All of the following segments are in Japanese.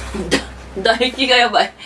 唾液がやばい。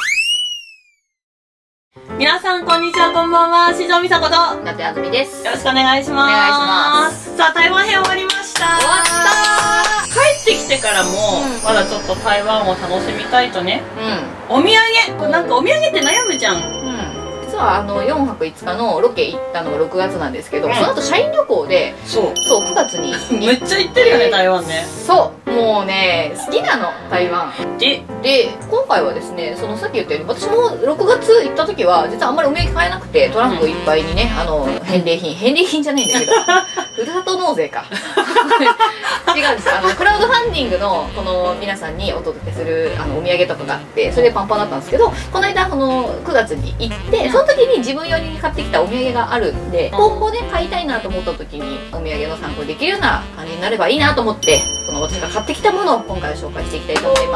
皆さんこんにちは、こんばんは。四条美佐子と伊達あずみです。 よろしくお願いします。 お願いします。 さあ、台湾編終わりました。 終わったー。帰ってきてからも、まだちょっと台湾を楽しみたいとね。 うん。 お土産、なんかお土産って悩むじゃん。 実は4泊5日のロケ行ったのが6月なんですけど、その後社員旅行で、そう、9月に。 めっちゃ行ってるよね、台湾ね。 そう、もうね、好きなの、台湾。で、今回はですね、さっき言ったように、私も6月行った時は、実はあんまりお土産買えなくて、トランクいっぱいにね、返礼品じゃないんだけど、ふるさと納税か。違うんですよ。クラウドファンディングの、皆さんにお届けする、お土産とかがあって、それでパンパンだったんですけど、この間、9月に行って、その時に自分用に買ってきたお土産があるんで、今後ね、買いたいなと思った時に、お土産の参考にできるような感じになればいいなと思って、私が買ってきたものを今回は紹介していきたいと思います。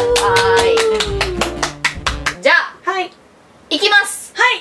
じゃあ、はい。いきます。はい。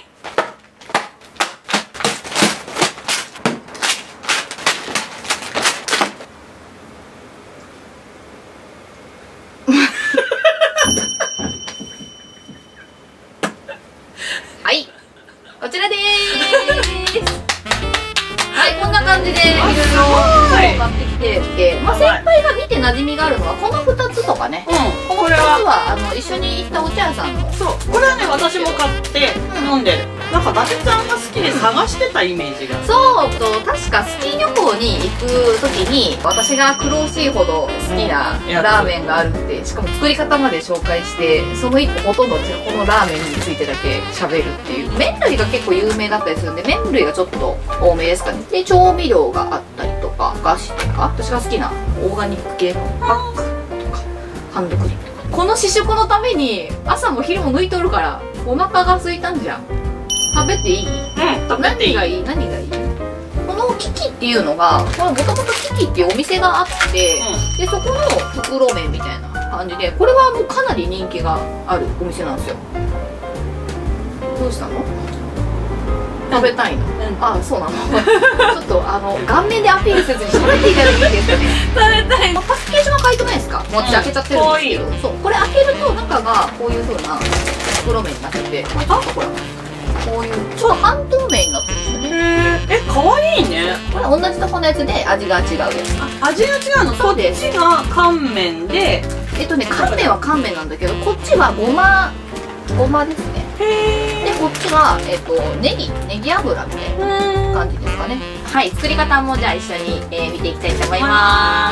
はい、こちらでーす。はい、こんな感じでいろいろ買ってきてて、まあ先輩が見て馴染みがあるのはこの2つとかね。この2つは一緒に行ったお茶屋さんの。そう、これはね私も買って飲んでる。なんか伊達ちゃんが好きで探してたイメージが。そうと、確かスキー旅行に行く時に私が苦しいほど好きなラーメンがあるって、しかも作り方まで紹介して、その1個ほとんどこのラーメンについてだけ喋るっていう。麺類が結構有名だったりするんで、麺類がちょっと多めですかね。で、調味料があったりとか、お菓子とか、私が好きなオーガニック系のパックとかハンドクリームとか。この試食のために朝も昼も抜いとるからお腹が空いたんじゃん。食べていい？うん、何がいい？何がいい？このキキっていうのが、これもともとキキっていうお店があって、でそこの袋麺みたいな感じで、これはもうかなり人気があるお店なんですよ。どうしたの？食べたいの？あ、そうなの。ちょっと顔面でアピールせずに喋っていただいていいですかね。食べたい。パッケージも書いてないですか？もう私開けちゃってるんですけど、そう、これ開けると中がこういう風な袋麺になってて、これこれこういうちょっと半透明になってるんですよね。かわいいね。これ同じとこのやつで味が違うやつ。味が違うの？そうです。こっちが乾麺で、乾麺は乾麺なんだけど、こっちはごまですね。で、こっちはネギ油みたいな感じですかね。はい、作り方もじゃあ一緒に見ていきたいと思います。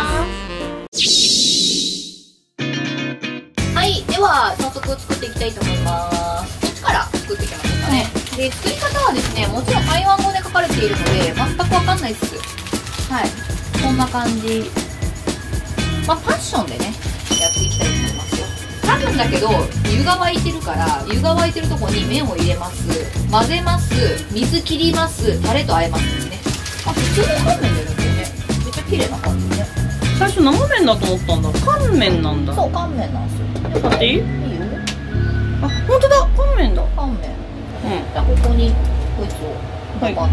はい、では早速作っていきたいと思います。こっちから作っていきましょうかね。で、作り方はですね、もちろん台湾語で書かれているので全くわかんないです。はい、こんな感じ。まあパッションでねやっていきたいと思いますよ。多分だけど湯が沸いてるから、湯が沸いてるとこに麺を入れます、混ぜます、水切ります、タレと和えますですね。あ、普通の乾麺でるんですよね。めっちゃ綺麗な感じね。最初生麺だと思ったんだ。乾麺なんだ。そう、乾麺なんですよ。買っていい？いいよ。あ、本当だ、乾麺だ。乾麺。じゃあここにこいつをバッと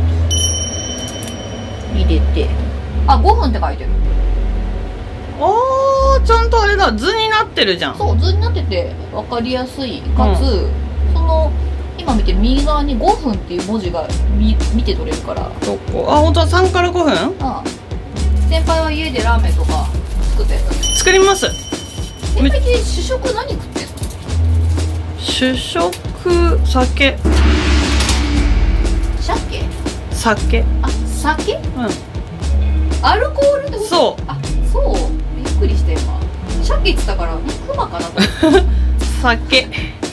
入れて、あ、5分って書いてる。あー、ちゃんとあれだ、図になってるじゃん。そう、図になってて分かりやすい。かつ、今見てる右側に5分っていう文字が見て取れるから。どこ？あ、本当は3から5分？ああ。先輩は家でラーメンとか作ったやつ？作ります。先輩って主食何食ってんの？主食、酒。酒？あ、酒？うん。アルコールってこと？そう。あ、そう。びっくりして今。鮭って言ったから、クマかなと思って。酒。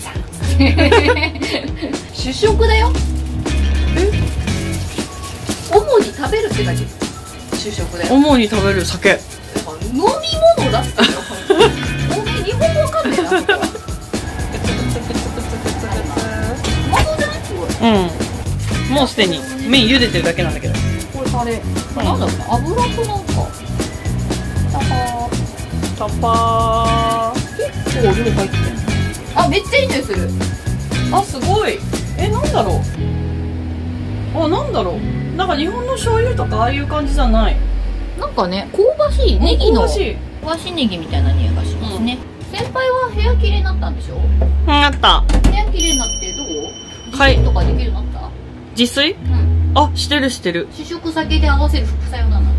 主食だよ。主に食べるってだけ。主食だよ。主に食べる酒。飲み物だってよ。おめえ日本語わかんねえな。まそうじゃない？すごい。うん。もうすでに麺茹でてるだけなんだけど。これタレ。なんだろうな、油となんか。タパー。結構量入ってる。あ、めっちゃいい匂いする。あ、すごい。なんだろう。あ、なんだろう。なんか日本の醤油とかああいう感じじゃない。なんかね、香ばしいネギの香ばしいネギみたいな匂いがしますね。 先輩は部屋綺麗になったんでしょ？ なった。 部屋綺麗になってどう？自炊とかできるようになった？ 自炊？ うん。 あ、してるしてる。 主食先で合わせる副作用なの。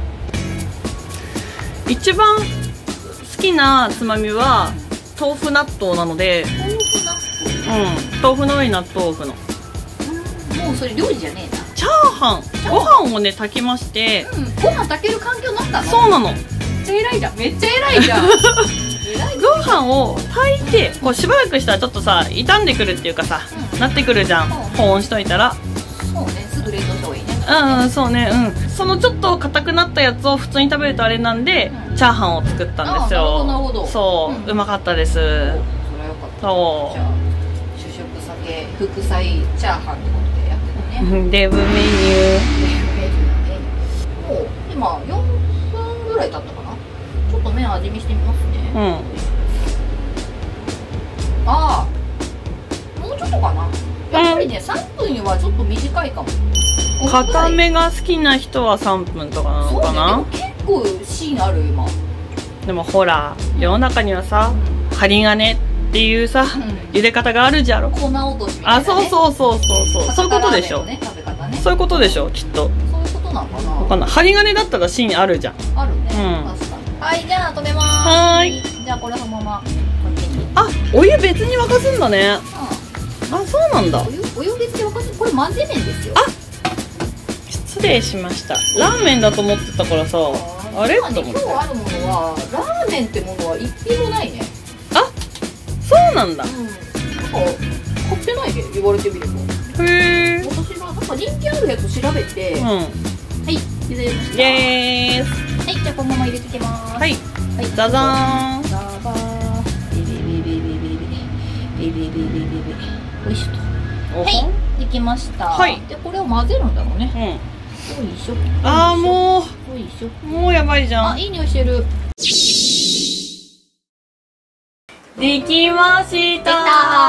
一番好きなつまみは豆腐納豆なので、 豆腐納豆。 豆腐の上に納豆を置くの。 もうそれ料理じゃねえな。 チャーハン、ご飯をね炊きまして、 ご飯炊ける環境になったの？ そうなの。 めっちゃ偉いじゃん。めっちゃ偉いじゃん。 ご飯を炊いて、こうしばらくしたらちょっとさ傷んでくるっていうかさ、なってくるじゃん。保温しといたら。 そうね、すぐ冷凍した方がいいね。 そうね、そのちょっと硬くなったやつを普通に食べるとあれなんで、チャーハンを作ったんですよ。 なるほど。 そう、うまかったです。それはよかった。そう。じゃあ主食酒副菜チャーハンってことでやってたね。 デブメニュー。 もう今4分ぐらい経ったかな。ちょっと麺味見してみますね。ああ、もうちょっとかな。やっぱりね、3分はちょっと短いかも。 固めが好きな人は3分とかなのかな。 結構シーンある今。 でもほら、世の中にはさ、針金っていうさ、茹で方があるじゃろ。 粉落としみたいなね。 そういうことでしょ。そういうことでしょ、きっと。 そういうことなのかな。 わかんない。針金だったら芯あるじゃん。 あるね。確かに。はい、じゃあ止めます。 はい。 じゃあこれそのまま。 あ、お湯別に沸かすんだね。あ、そうなんだ。 お湯別に沸かす。これ混ぜ麺ですよ。 失礼しました。ラーメンだと思ってたからさ、あれと思って。 今日あるものはラーメンってものは一品もないね。 あ、そうなんだ。 なんか買ってないで言われてみると。 へえ。 私はなんか人気あるやつ調べて、はい、茹でました。 イエーイ。 はい、じゃあこのまま入れていきます。 はい。ザザーン。 ザバー。よいしょと。はい、できました。はい。でこれを混ぜるんだろうね。よいしょ。 ああ、もう。 よいしょ。 もうやばいじゃん。 あ、いい匂いしてる。 できました。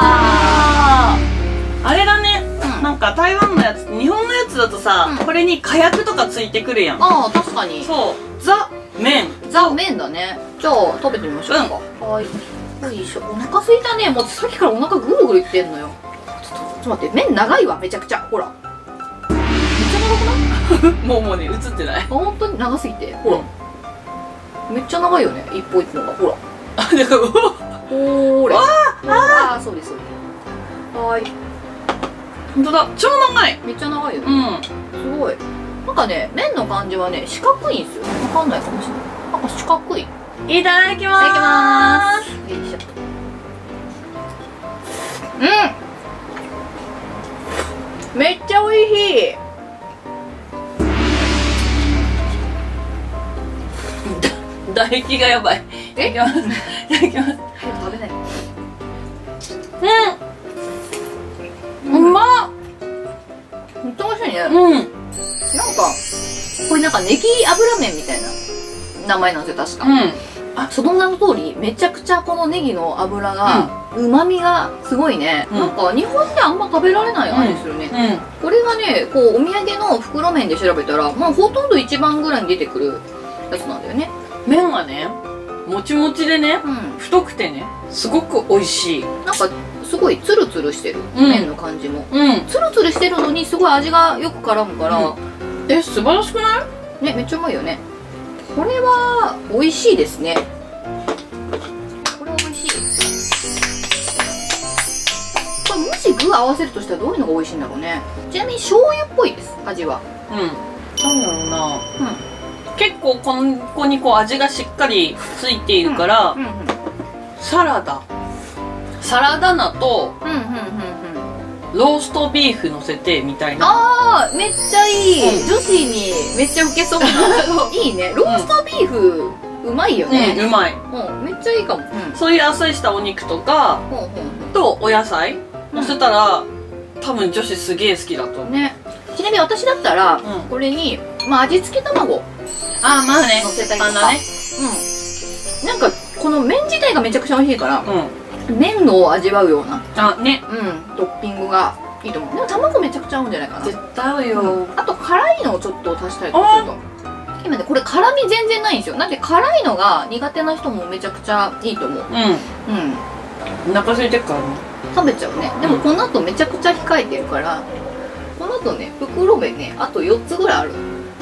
あれだね。なんか台湾のやつ、日本のやつだとさ、これに火薬とかついてくるやん。 ああ、確かに。 そう。ザ麺。 ザ麺だね。じゃあ食べてみましょうか。はい。よいしょ。お腹すいたね。もうさっきからお腹ぐるぐるいってんのよ。ちょっと待って、麺長いわ、めちゃくちゃ。ほら。めっちゃ長くない？ もうね、映ってない。 本当に長すぎて。ほら。めっちゃ長いよね、一歩一歩が。ほら。 あ、だから、 ほーれ。ああ、そうです、そうです。はい。 本当だ、超長い。 めっちゃ長いよね。すごい。なんかね、麺の感じはね、四角いんですよ。わかんないかもしれない。なんか四角い。 いただきまーす。 いただきまーす。よいしょ。めっちゃ美味しい。 唾液がやばい。いただきます。いただきます。 食べない。うまっ。ほんと美味しいね。なんかこれなんかネギ油麺みたいな名前なんですよ、確か。その名の通り、めちゃくちゃこのネギの油が旨味がすごいね。なんか日本であんま食べられない味するね。これがね、こうお土産の袋麺で調べたら、まあほとんど一番ぐらいに出てくるやつなんだよね。 麺がね、もちもちでね、太くてね、すごく美味しい。 なんかすごいツルツルしてる、麺の感じも。ツルツルしてるのにすごい味がよく絡むから、 素晴らしくないね、めっちゃうまいよね。これは美味しいですね。これは美味しい。これもし具合わせるとしたらどういうのが美味しいんだろうね。ちなみに醤油っぽいです、味は。 なんだろうな、結構ここにこう味がしっかりついているから、サラダ菜とローストビーフ乗せてみたいな。 あー、めっちゃいい。女子にめっちゃウケそうな。いいね。ローストビーフうまいよね。 うまい。 めっちゃいいかも。 そういうあっさりしたお肉とかとお野菜乗せたら、多分女子すげえ好きだと思うね。 ちなみに私だったらこれに味付け卵まあね乗せたりとか、なんかこの麺自体がめちゃくちゃ美味しいから、麺を味わうようなトッピングがいいと思う。でも卵めちゃくちゃ合うんじゃないかな。 絶対合うよ。 あと辛いのをちょっと足したりとかするともねこれ辛み全然ないんですよ。なんで辛いのが苦手な人もめちゃくちゃいいと思う。 お腹空いてるからね食べちゃうね。でもこの後めちゃくちゃ控えてるから、この後ね袋麺ねあと4つぐらいある。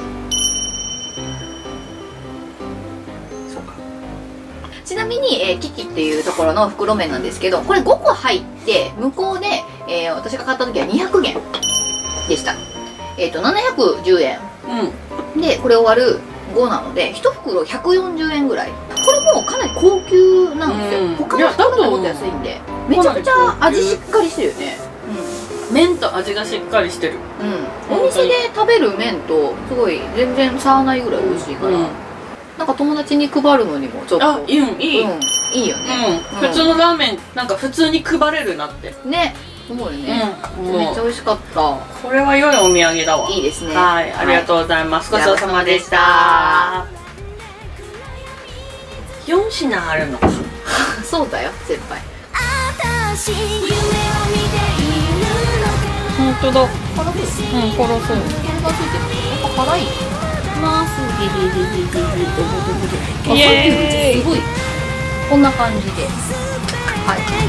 そうか。 ちなみに、キキっていうところの袋麺なんですけど、これ5個入って向こうで、私が買った時は200元でした。710円、でこれ終わる5なので1袋140円ぐらい。これもかなり高級なんですよ。他の袋麺もっと安いんでめちゃくちゃ味しっかりしてるよね。 麺と味がしっかりしてる。 お店で食べる麺とすごい全然差わないぐらい美味しいから、なんか友達に配るのにもちょっといいよね。 普通のラーメンなんか普通に配れるなってね思うよね。めっちゃ美味しかった。 これは良いお土産だわ。 いいですね。 はい、ありがとうございます。ごちそうさまでした。4品あるのか。 そうだよ先輩。 本当だ。 辛そう。 辛そう。 これがついてる。やっぱ辛い。ます。 イエーイ。 すごい。こんな感じで。はい。